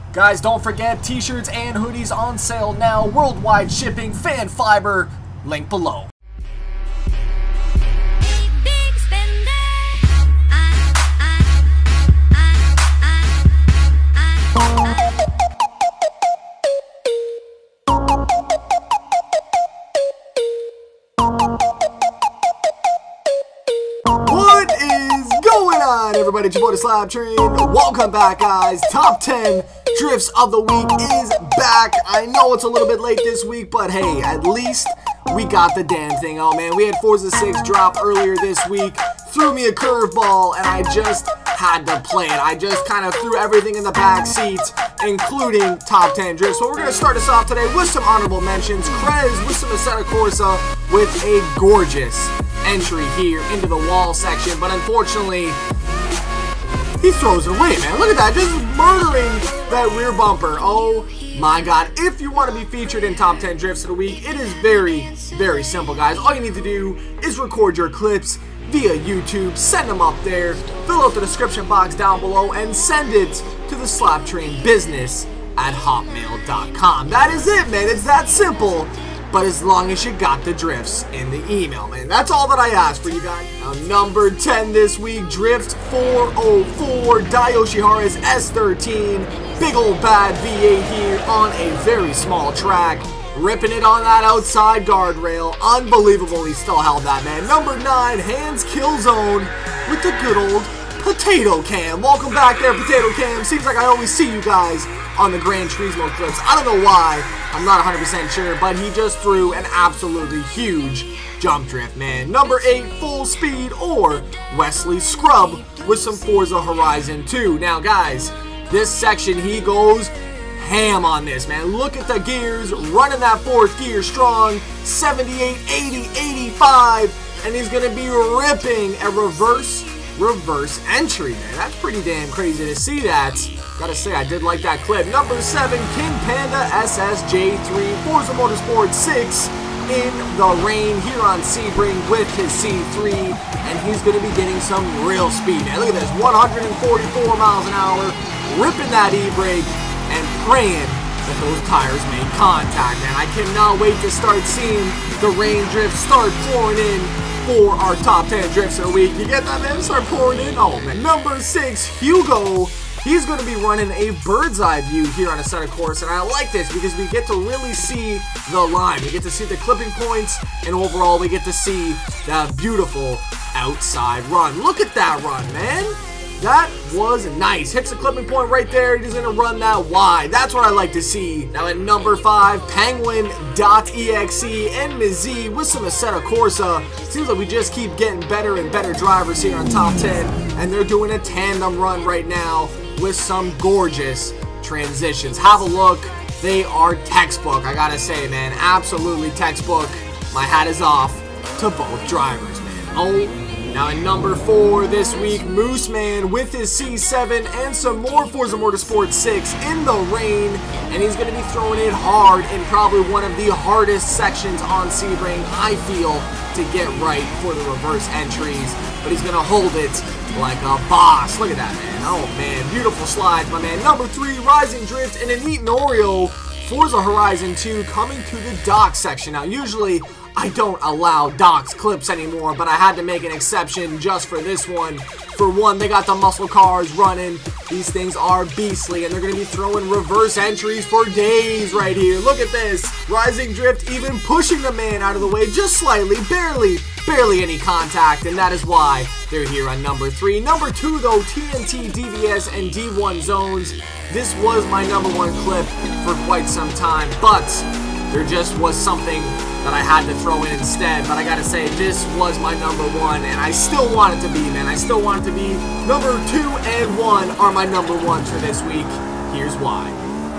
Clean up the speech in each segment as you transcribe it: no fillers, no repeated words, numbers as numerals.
Guys, don't forget t-shirts and hoodies on sale now. Worldwide shipping, fan fiber, link below. What is going on, everybody? It's your boy, the Slab Train. Welcome back, guys. Top 10 drifts of the week is back. I know it's a little bit late this week, but hey, at least we got the damn thing out, man. We had Forza 6 drop earlier this week, threw me a curveball, and I just had to play it. I just kind of threw everything in the back seat, including top 10 drifts. So we're going to start us off today with some honorable mentions. Krez with some Assetto Corsa with a gorgeous entry here into the wall section, but unfortunately, he throws it away, man. Look at that, just murdering that rear bumper. Oh my god. If you want to be featured in top 10 drifts of the week, it is very, very simple, guys. All you need to do is record your clips via YouTube, send them up there, fill out the description box down below, and send it to the slaptrainbusiness@hotmail.com. That is it, man. It's that simple. But as long as you got the drifts in the email, man. That's all that I ask for you guys. Now, number 10 this week, Drift 404, Dai Yoshihara's S13. Big old bad V8 here on a very small track. Ripping it on that outside guardrail. Unbelievable he still held that, man. Number 9, Hands Killzone with the good old Potato Cam. Welcome back there, Potato Cam. Seems like I always see you guys on the Gran Turismo clips. I don't know why. I'm not 100% sure, but he just threw an absolutely huge jump drift, man. Number 8, Full Speed, or Wesley Scrub with some Forza Horizon 2. Now, guys, this section, he goes ham on this, man. Look at the gears, running that 4th gear strong, 78, 80, 85, and he's going to be ripping a reverse entry, man. That's pretty damn crazy to see that. Gotta say, I did like that clip. Number 7, King Panda SSJ3, Forza Motorsport 6 in the rain here on Sebring with his C3, and he's gonna be getting some real speed, man. Look at this, 144 miles an hour, ripping that e-brake and praying that those tires make contact, man. I cannot wait to start seeing the rain drift start pouring in for our top 10 drifts of the week. You get that, man? Start pouring in. Oh, man. Number 6, Hugo. He's going to be running a bird's eye view here on Assetto Corsa, and I like this because we get to really see the line. We get to see the clipping points, and overall we get to see that beautiful outside run. Look at that run, man. That was nice. Hits the clipping point right there. He's going to run that wide. That's what I like to see. Now at number 5, Penguin.exe and Mizzy with some Assetto Corsa. Seems like we just keep getting better and better drivers here on top 10. And they're doing a tandem run right now with some gorgeous transitions. Have a look. They are textbook, I gotta say, man. Absolutely textbook. My hat is off to both drivers, man. Oh. Now at number 4 this week, Mooseman with his C7 and some more Forza Motorsport 6 in the rain, and he's going to be throwing it hard in probably one of the hardest sections on Sebring, I feel, to get right for the reverse entries, but he's going to hold it like a boss. Look at that, man. Oh, man. Beautiful slides, my man. Number 3, Rising Drift and an Eaton Oreo, Forza Horizon 2 coming to the dock section. Now, usually I don't allow docks clips anymore, but I had to make an exception just for this one. For one, they got the muscle cars running. These things are beastly, and they're going to be throwing reverse entries for days right here. Look at this. Rising Drift even pushing the man out of the way just slightly, barely any contact, and that is why they're here on number 3. Number 2, though, TNT, DVS, and D1 zones. This was my number 1 clip for quite some time, but there just was something that I had to throw in instead. But I gotta say, this was my number 1, and I still want it to be, man. I still want it to be. Number 2 and 1 are my number 1s for this week. Here's why.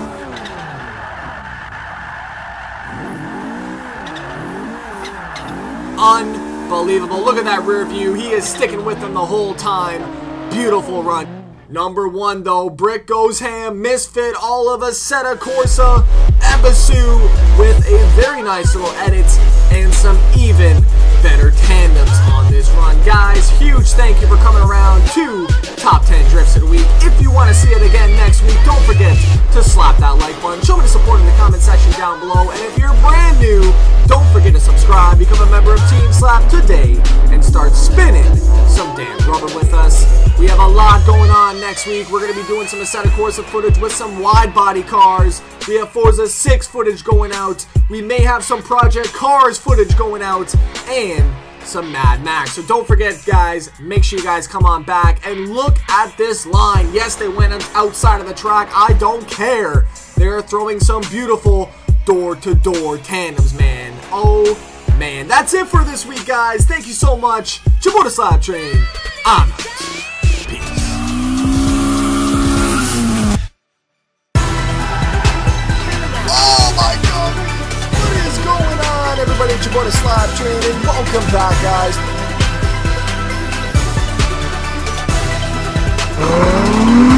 Unbelievable. Look at that rear view. He is sticking with them the whole time. Beautiful run. Number 1, though, Brick Goes Ham, Misfit, all of Assetto Corsa, Ebisu with a very nice little edit and some even better tandems on this this run. Guys, huge thank you for coming around to Top 10 Drifts of the Week. If you want to see it again next week, don't forget to slap that like button. Show me the support in the comment section down below. And if you're brand new, don't forget to subscribe, become a member of Team Slap today, and start spinning some damn rubber with us. We have a lot going on next week. We're going to be doing some Assetto Corsa footage with some wide body cars. We have Forza 6 footage going out. We may have some Project Cars footage going out, and some Mad Max. So don't forget, guys, make sure you guys come on back and look at this line. Yes, they went outside of the track. I don't care. They're throwing some beautiful door-to-door tandems, man. Oh, man. That's it for this week, guys. Thank you so much. Jabota Slap Train. I'm out. Peace. Oh, my God. What is going on, everybody? Jabota Slap Train, and welcome back, guys.